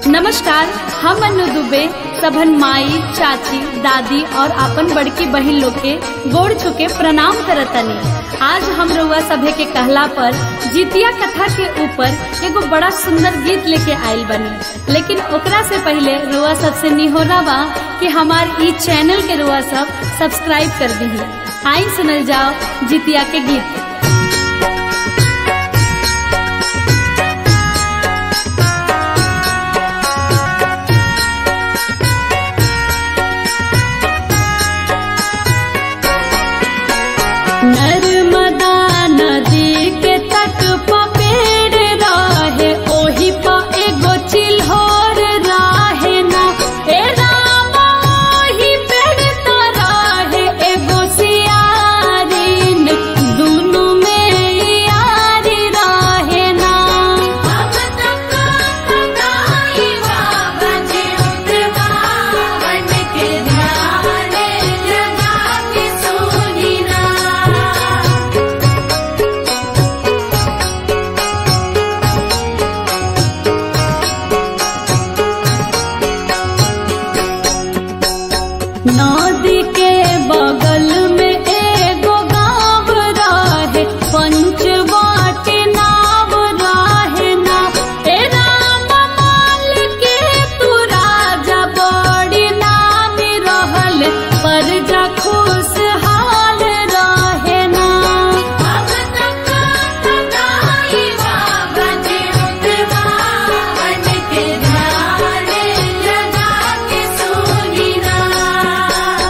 नमस्कार, हम अनु दुबे सबन माई, चाची, दादी और अपन बड़की बहिन लोग के गोड़ छुके प्रणाम करतनी। आज हम रउआ सभे के कहला पर जितिया कथा के ऊपर एगो बड़ा सुंदर गीत लेके आइल बनी। लेकिन ओकरा से पहले रउआ सबसे निहोरा बा कि हमार ई चैनल के रउआ सब सब्सक्राइब कर दी। आई सुनल जाओ जितिया के गीत। नर्मदा नदी के तट पर पेड़ रहे, ओही पर एगो चिल्होर रहे ना। ए राम ओही पेड़ तो रहे एगो सियारिन, दुनु में यारी रहे ना। अब तक गाई बाबा जी उतवावन के ध्यान जगा के सुनी ना। नदी के बगल में एगो गाँव रहे, पंचवटी नाव रहे ना। ए राम माल के तू राजा बड़ी नामी रहल, प्रजा खुशहाल रहे ना। अब तक गाई बाबा जी उतवावन के ध्यान जगा के सुनी ना।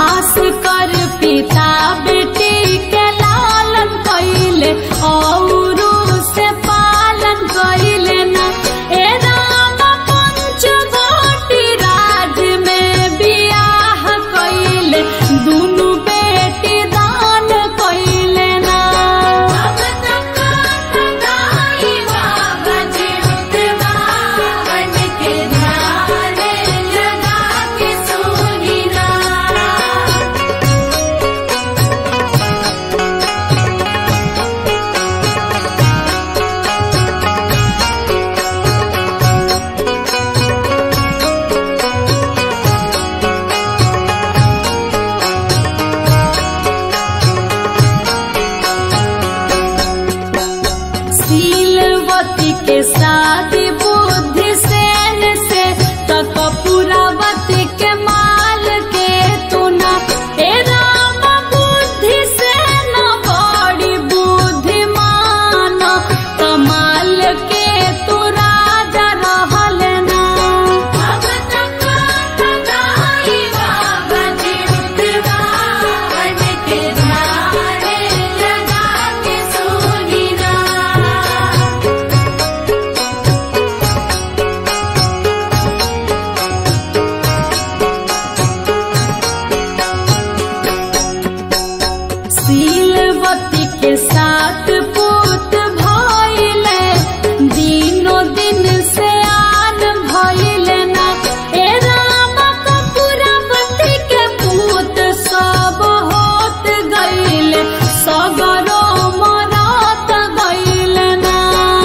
भास्कर पिता बेटी के लालन कइले और से पालन कइले ना। ए राम पंचवटी राज में बियाह कइले दुनु बेटी दान कइले ना। शीलवती के शादी बुद्धि सेन से कपूरावती के माल के तुना। ए राम बुद्धि सेन बड़ी बुद्धिमान कमाल के तू राजा रहल ना। शीलवती के साथ पुत भइले दिनो दिन से आन भइले ना। ए राम कपूरावती के पुत सब होत गइले सगरो मरत गइले ना।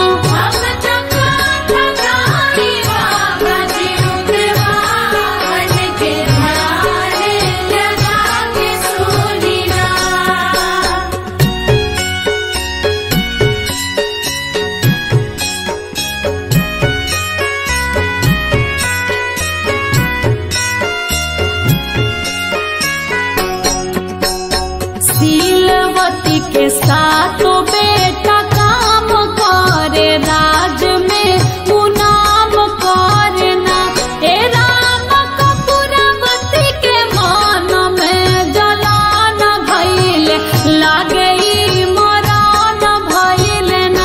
शीलवती के साथों बेटा काम करे राज में मुनाम करे ना। ए राम कपूरावती के मन में जलान भइले लागे ई मरान भइले ना।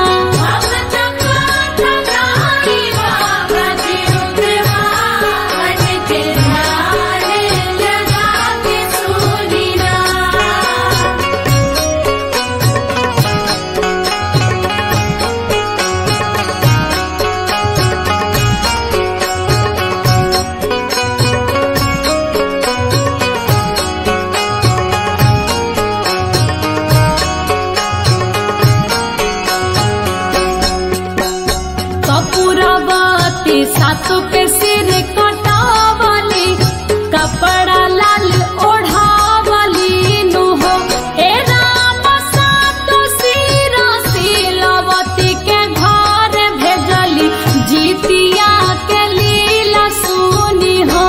कपूरावती सासू के सिर कटावली कपड़ा लाल ओढ़ावली नु हो। ए राम सातो सिर शीलवती के घर भेजली जीतिया के लीला सुनी हो।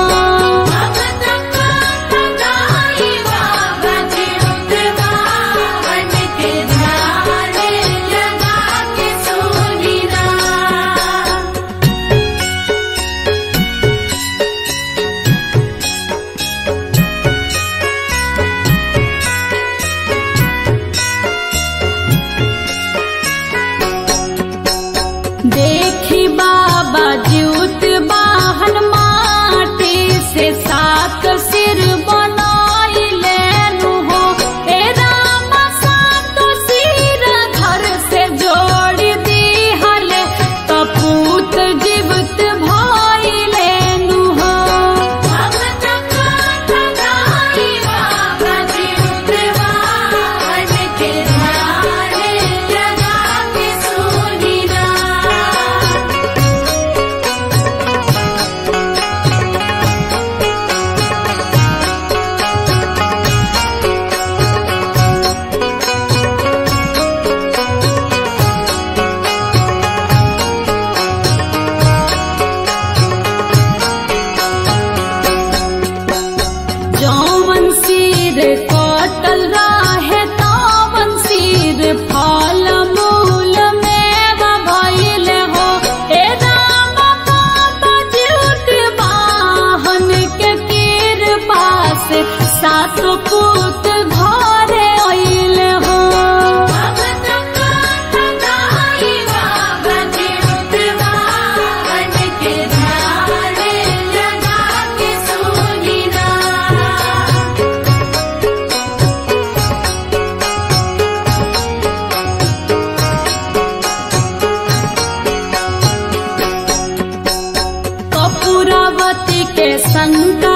देखी बाबा ज्योत वाहन माटी से सात सिर बनाइले नु हो। ए राम सातो सिर घर से जोड़ दिहले कपूत जीवित भइले नु हो। सातो पूत घरे अइले हो। कपूरावती के संग